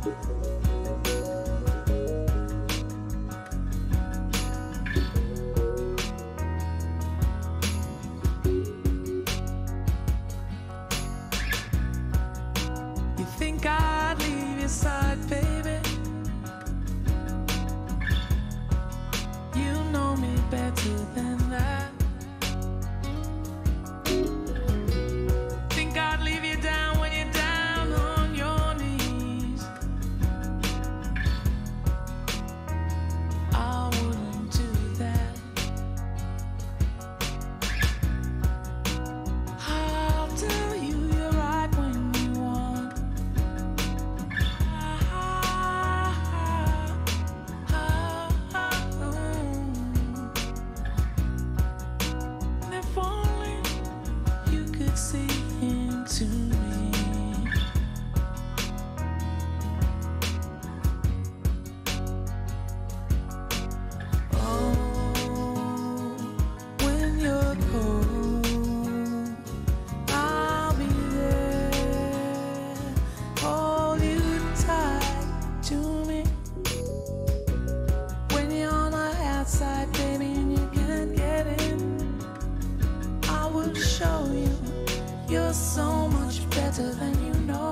You think I'd leave your side, baby? You know me better than that. Think I'd leave you down when you're down on your knees? I wouldn't do that. I'll tell you you're right when you want. And if only you could see into me. Oh, when you're cold, I'll be there, hold you tight to me. When you're on the outside, baby, and you can't get in, I will show you you're so much better than you know.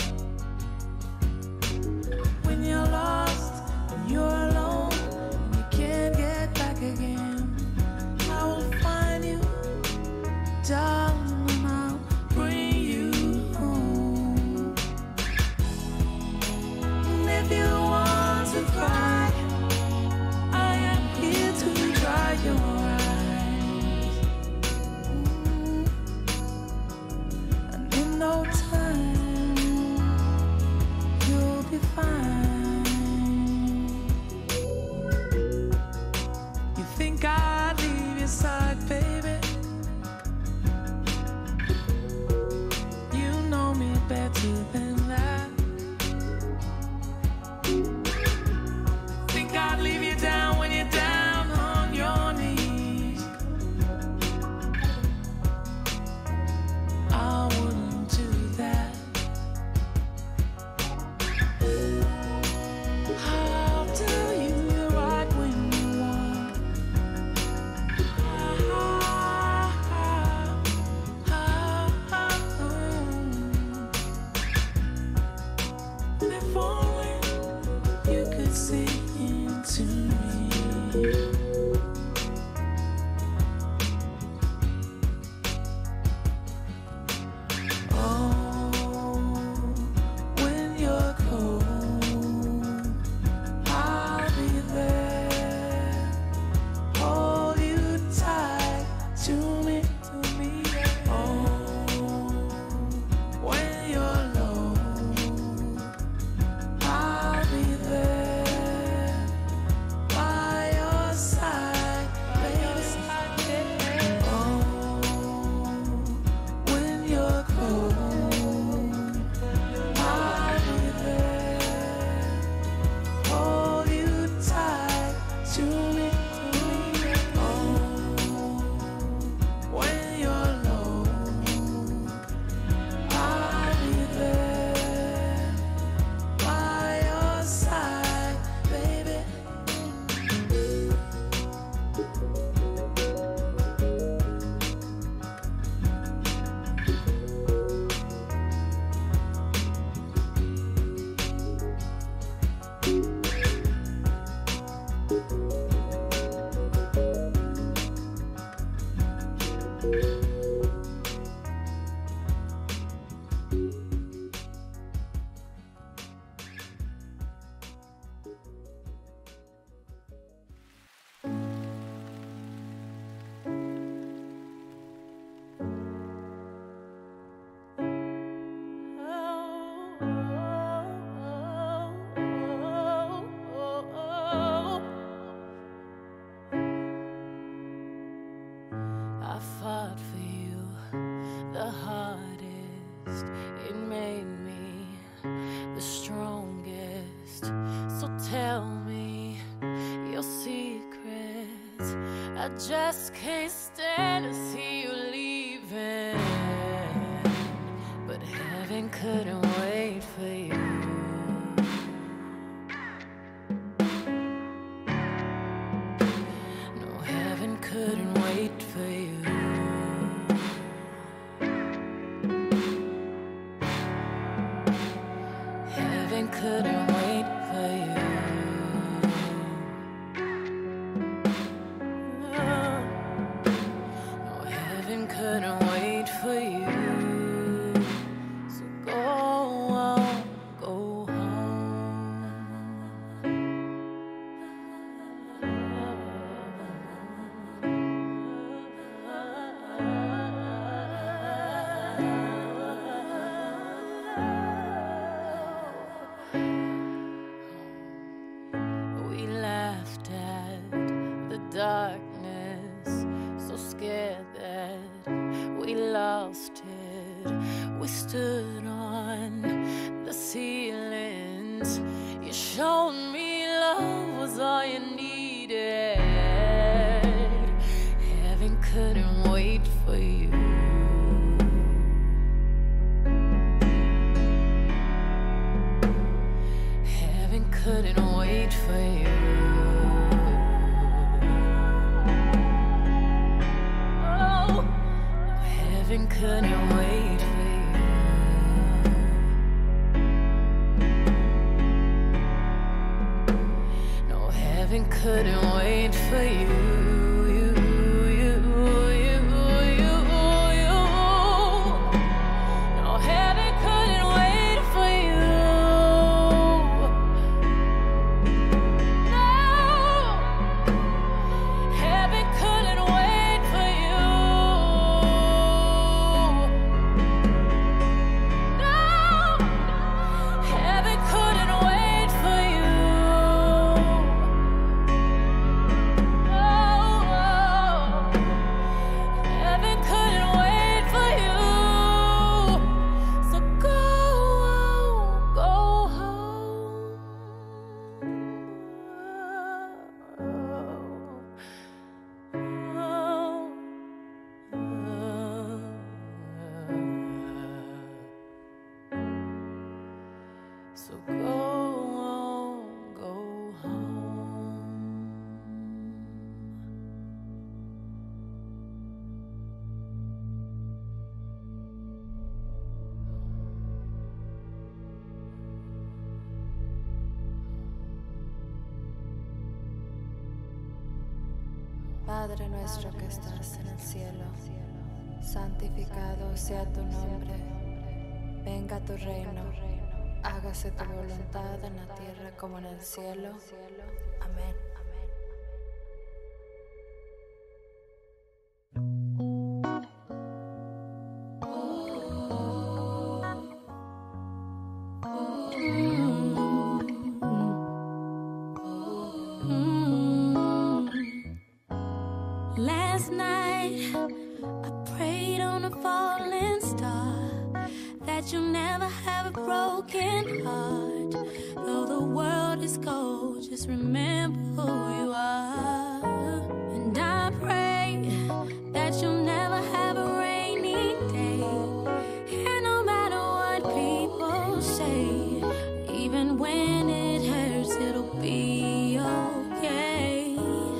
When you're lost and you're alone and you can't get back again, I will find you, darling, and I'll bring you home. And if you want to cry, I am here to dry your eyes. And in no time, you'll be fine. You think I'd leave your side, baby? You know me better than that. Think I'd leave you down when you're down on your knees? I wouldn't do that. I'll tell you you're right when you want. And if only you could see into me. Oh, when you're cold, I'll be there, hold you tight to me. Oh, when you're low, I'll be there by your side, baby. Oh, when you're cold, I'll be there, hold you tight to me. Oh, when you're low, I'll be there by your side, baby. I fought for you the hardest. It made me the strongest. So tell me your secrets. I just can't stand to see you leaving, but heaven couldn't wait for you. couldn't wait for you. No, heaven couldn't wait for you. So go on, go darkness, so scared that we lost it. We stood on the ceilings. You showed me love was all you needed. Heaven couldn't wait for you. Heaven couldn't wait for you. Heaven couldn't wait for you. No, heaven couldn't wait for you. No, heaven couldn't wait for you. No, heaven couldn't wait for you. So go on, go home. Padre nuestro que estás en el cielo, santificado sea tu nombre. Venga tu reino. Hágase tu voluntad en la tierra como en el cielo. Amén. Last night, I prayed on a falling star that you'll never have a broken heart. Though the world is cold, just remember who you are. And I pray that you'll never have a rainy day. And no matter what people say, even when it hurts, it'll be okay.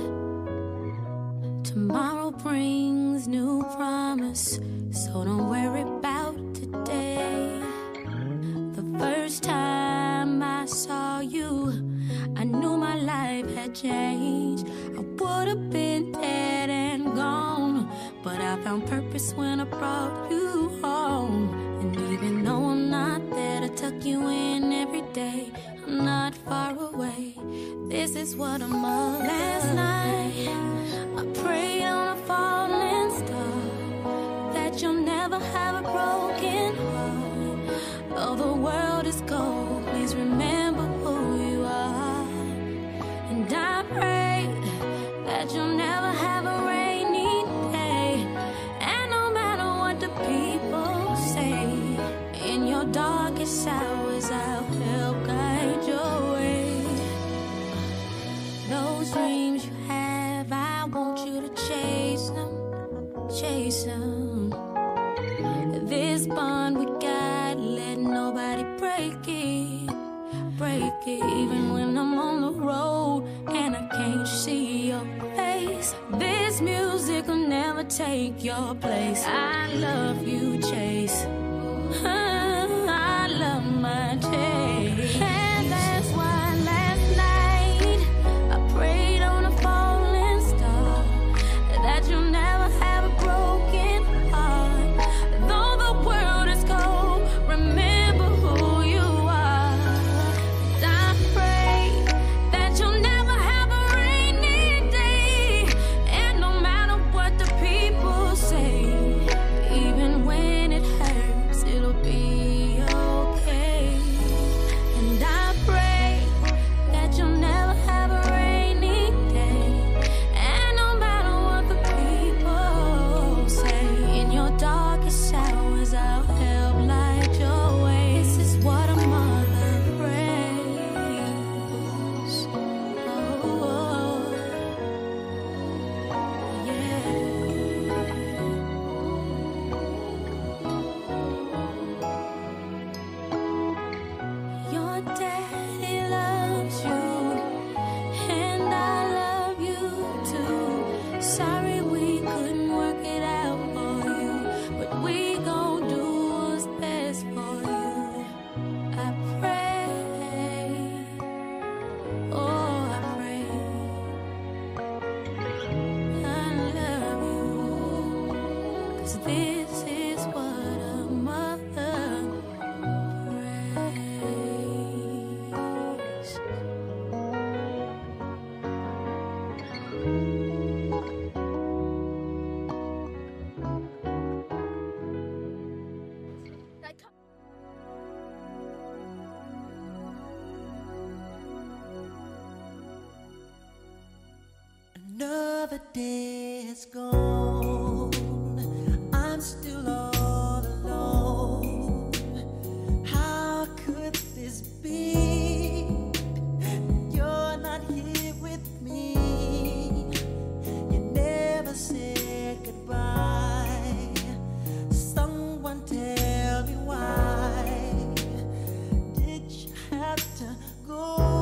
Tomorrow brings new promise, so don't worry about today. The first time I saw you, I knew my life had changed. I would have been dead and gone, but I found purpose when I brought you home. And even though I'm not there to tuck you in every day, I'm not far away. This is what I'm of. Last night, I prayed on a falling star that you'll never have a broken heart. Though the world is cold, please remember who you are. And I pray that you'll never have a rainy day. And no matter what the people say, in your darkest hours I'll help guide your way. Those dreams you have, I want you to chase them, chase them. This bond we got, let nobody break it, break it. Even when I'm on the road and I can't see your face, this music will never take your place. I love you, Chase. I love my Chase. Daddy loves you, and I love you too. Sorry we couldn't work it out for you, but we gon' do what's best for you. I pray, oh I pray, I love you, 'cause this is what a mother prays. Another day is gone. I'm still all alone. How could this be? You're not here with me. You never said goodbye. Someone tell me why did you have to go?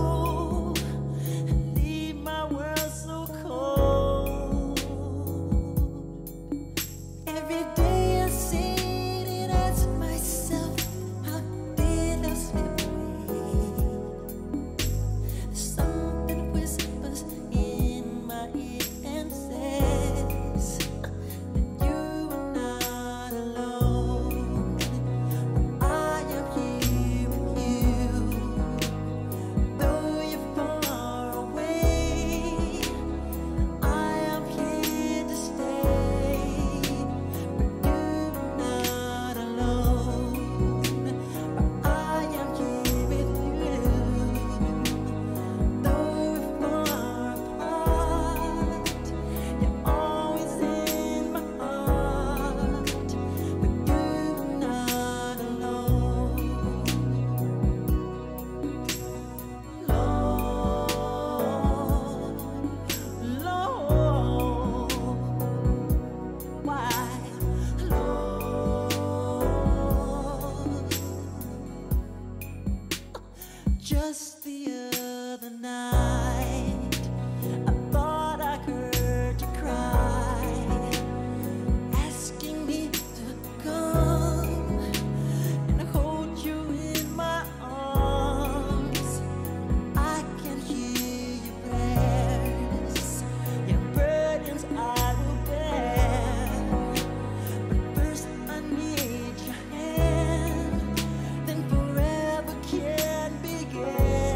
Leave my world so cold. Every day I sit and ask myself, how did I slip away? Something whispers in my ear and says that you are not alone. I am here with you. Though you're far away, I am here to stay. But you're not alone. I am here with you. Though we're far apart, you're always in my heart. But you're not alone. Lord, why, Lord? Just the other night, I thought I heard you cry, asking me to come and hold you in my arms. I can hear your prayers, your burdens I will bear. But first I need your hand, then forever can begin.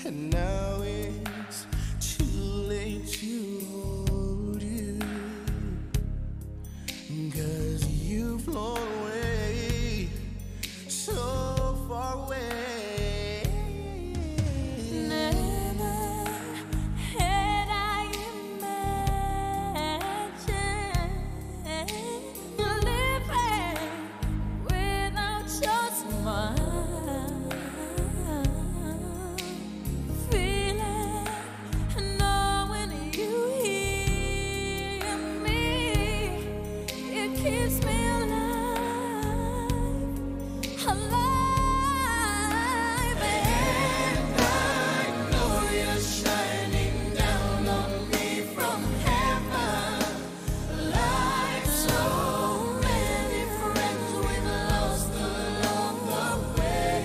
and now it's too late to hold you, 'cause you've flown away, so far away. Never had I imagined living without your smile, feeling, knowing you hear me, it keeps me alive, alive, and I know you're shining down on me from heaven, like so many friends we've lost along the way,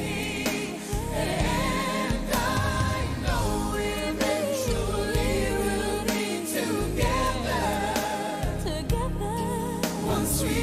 and I know eventually we'll be together, together, once we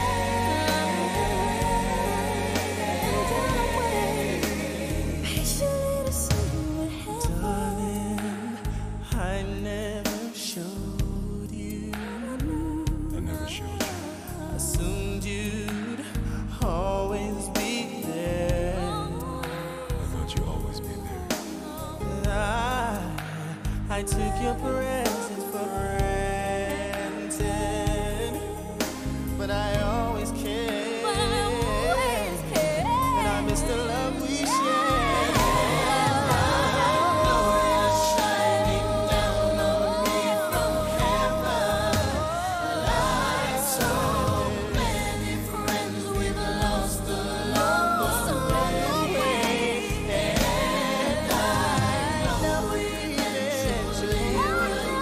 patiently to see what happens. Darling, I never showed you. I never showed you. Assumed you'd always be there. I thought you'd always be there. I took your presence for granted, but I always cared, But I always cared. and I miss the love we shared. Eventually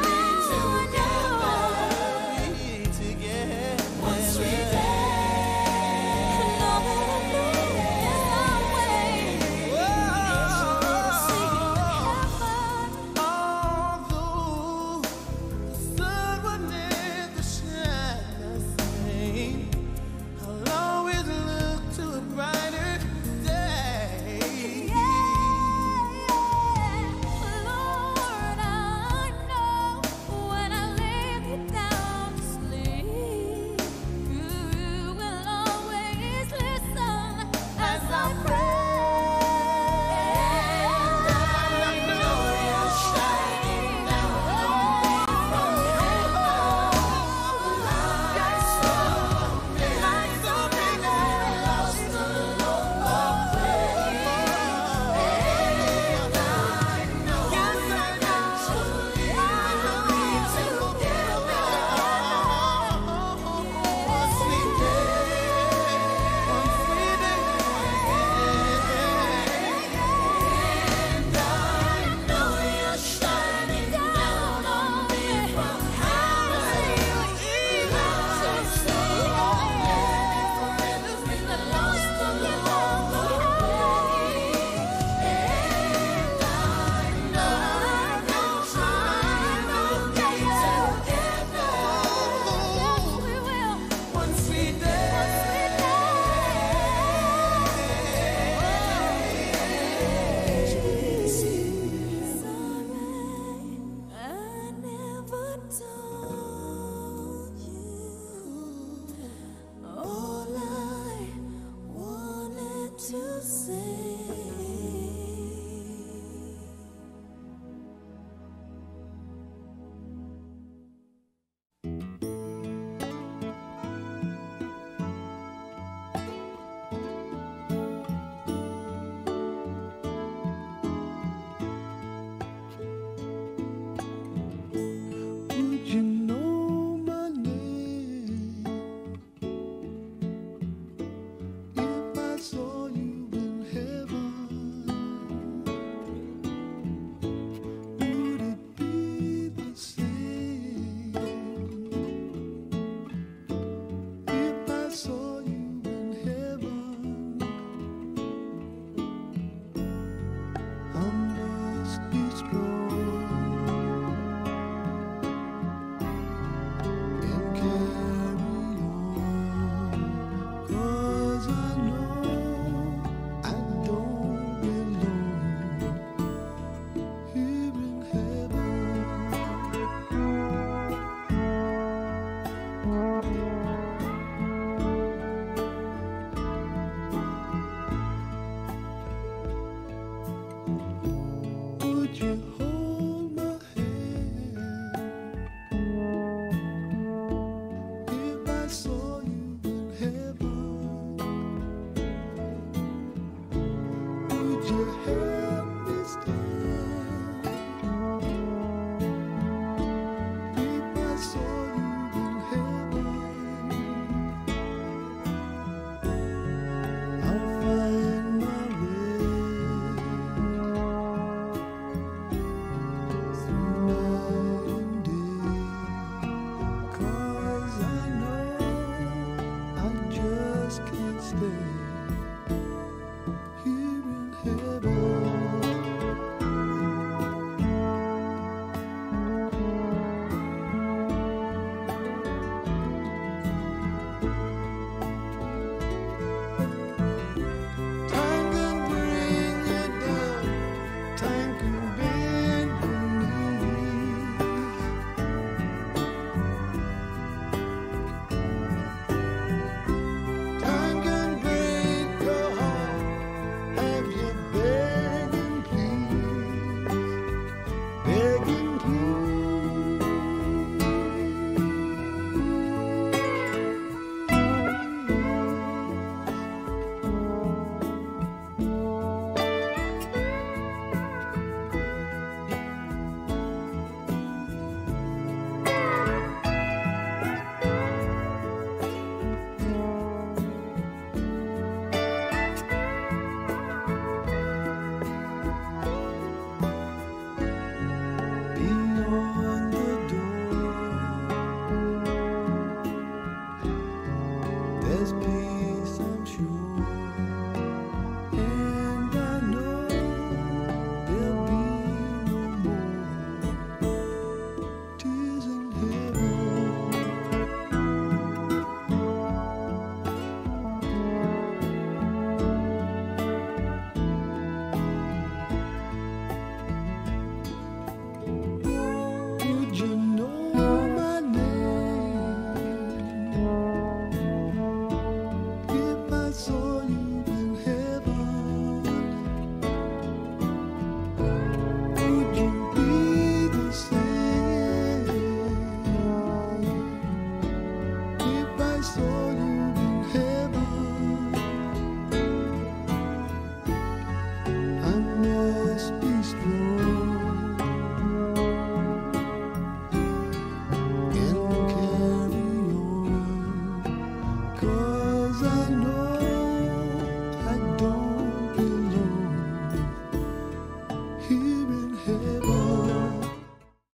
heaven.